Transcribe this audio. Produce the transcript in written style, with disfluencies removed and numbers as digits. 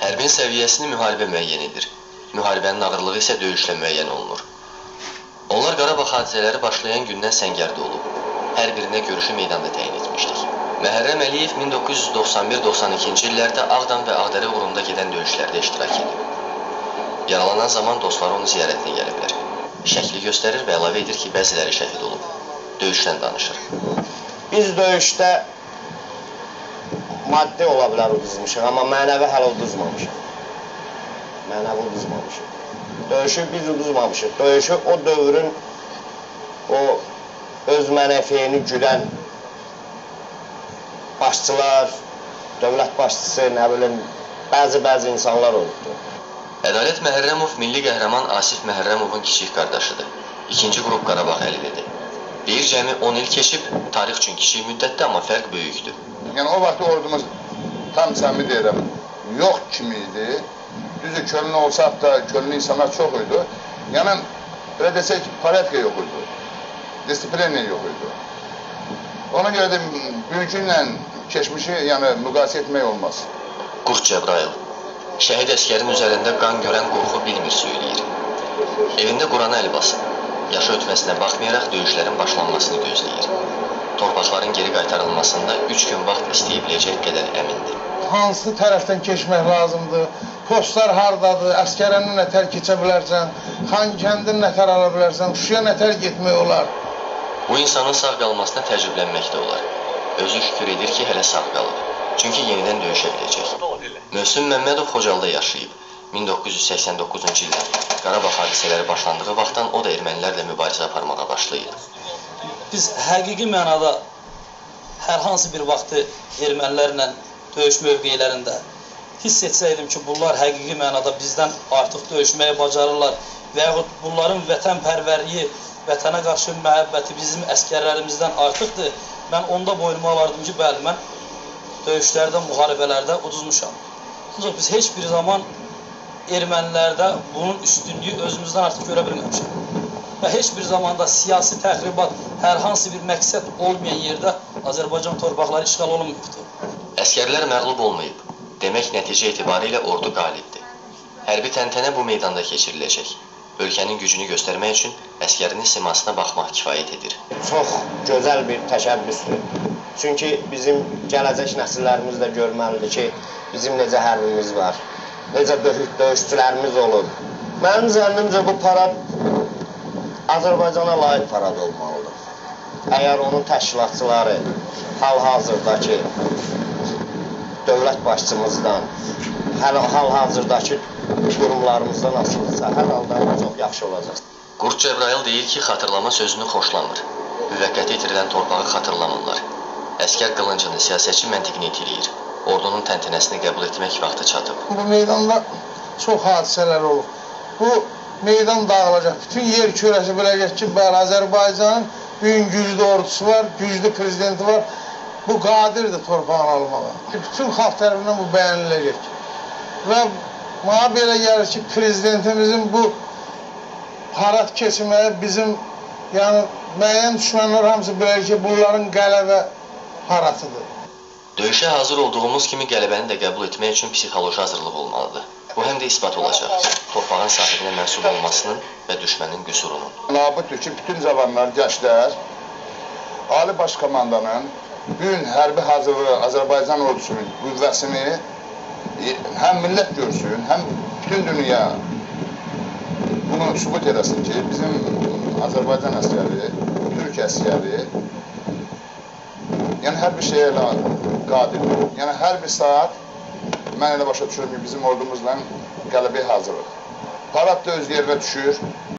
Hərbin səviyyəsini müharibə müəyyən edir. Müharibənin ağırlığı isə döyüşlə müəyyən olunur. Onlar Qarabağ hadisələri başlayan gündən səngərdə olub. Hər birinə görüşü meydanda təyin etmişdik. Məhərrəm Əliyev 1991-92-ci illərdə Ağdam və Ağdərə uğrunda gedən döyüşlərdə iştirak edib. Yaralanan zaman dostları onu ziyarətinə gəliblər. Şəkli göstərir və əlavə edir ki, bəziləri şəhid olub. Döyüşdən danışır. Biz döyüşdə maddi ola bilər uduzmuşuq, amma mənəvi hələ uduzmamışıq. Mənəvi uduzmamışıq. Döyüşü biz uduzmamışıq. Döyüşü o dövrün o öz mənəfiyini güdən başçılar, dövlət başçısı, nə bilim, bəzi insanlar olubdur. Ədalət Məhərrəmov milli qəhrəman Asif Məhərrəmovun kiçik qardaşıdır. İkinci qrup Qarabağ əlilidir. Deyir, cəmi 10 il keçib, tarix üçün kiçik müddətdə, amma fərq böyükdür. Yəni, o vaxt ordumuz tam səmimi deyirəm, yox kimi idi. Düzü, kölün olsaq da, kölün insanlar çox idi. Yəni, elə desək ki, paletka yox idi, disiplin yox idi. Ona görə də bugünkü ilə keçmişi müqayisə etmək olmaz. Qurt Cəbrayıl. Şəhid əskərin üzərində qan görən qorxu bilmir söyləyir. Evində Qurana əl basıb. Yaşı ötməsinə baxmayaraq döyüşlərin başlanmasını gözləyir. Torpaqların geri qaytarılmasında 3 gün vaxt istəyə biləcək qədər əmindir. Hansı tərəfdən keçmək lazımdır, postlar hardadır, əskərəni nətər keçə bilərsən, Xankəndin nətər ala bilərsən, Şuşaya nətər getmək olar. Bu insanın sağ qalmasına təəccüblənmək də olar. Özü şükür edir ki, hələ sağ qalıb. Çünki yenidən döyüşə biləcək. Möhsün Məmmədov Xocalda yaşayıb. 1989-cu ildən Qarabağ hadisələri başlandığı vaxtdan o da ermənilərlə mübarizə aparmağa başlayıb. Biz həqiqi mənada hər hansı bir vaxtı ermənilərlə döyüş mövqelərində hiss etsəydim ki, bunlar həqiqi mənada bizdən artıq döyüşməyə bacarırlar və yaxud bunların vətənpərvərliyi, vətənə qarşı məhəbbəti bizim əskərlərimizdən artıqdır, mən onda boynuma alardım ki, bəli, mən döyüşlərdə, müharibələrdə uduzmuşam. Ancaq biz heç bir zaman ermənilərdə bunun üstünlüyü özümüzdən artıq görə bilməmişik. Və heç bir zamanda siyasi təxribat, hər hansı bir məqsəd olmayan yerdə Azərbaycan torpaqları işğal olunmuyubdur. Əskərlər məğlub olmayıb. Demək, nəticə etibarilə ordu qalibdir. Hərbi təntənə bu meydanda keçiriləcək. Ölkənin gücünü göstərmək üçün əskərinin simasına baxmaq kifayət edir. Çox gözəl bir təşəbbüsdür. Çünki bizim gələcək nəsillərimiz də görməlidir ki, bizim necə hərbimiz var, necə döyüşçülərimiz olub. Mənim zənnimcə bu parad Azərbaycana layiq parad olmalıdır. Əgər onun təşkilatçıları hal-hazırdakı dövlət başçımızdan, hal-hazırdakı qurumlarımızdan asılıdırsa, hər halda çox yaxşı olacaq. Qurt Cəbrayıl deyir ki, xatırlama sözünü xoşlamır. Müvəqqəti itirilən torpağı xatırlamırlar. Əskər qılıncını, siyasətçi məntiqini itiləyir. Ordunun təntənəsini qəbul etmək vaxtı çatıb. Bu meydanda çox hadisələr olub. Bu meydan dağılacaq. Bütün yer kürəsi biləcək ki, Azərbaycanın bugün güclü ordusu var, güclü prezidenti var. Bu qadirdir torpağını almağa. Bütün xalq tərəfindən bu bəyəniləcək. Və mənə belə gəlir ki, prezidentimizin bu parad keçməyə bizim, yəni müəyyən düşmənlər hamısı bilir ki, bunların qələbə paratıdır. Döyüşə hazır olduğumuz kimi qələbəni də qəbul etmək üçün psixoloji hazırlıq olmalıdır. Bu həm də isbat olacaq. Torpağın sahibinə mənsub olmasının və düşmənin qüsurunun. Labıddır ki, bütün cavanlar, gənclər, Ali Baş Komandanın bugün hərbi hazırlığı Azərbaycan ordusunun qüvvəsini həm millət görsün, həm bütün dünya bunu sübut edəsin ki, bizim Azərbaycan əskəri, Türk əskəri, yəni hər bir şeyə qadirdir. Yəni hər bir saat mən elə başa düşürüm ki, bizim ordumuzla qələbəyə hazırıq. Parad da öz yerinə düşür.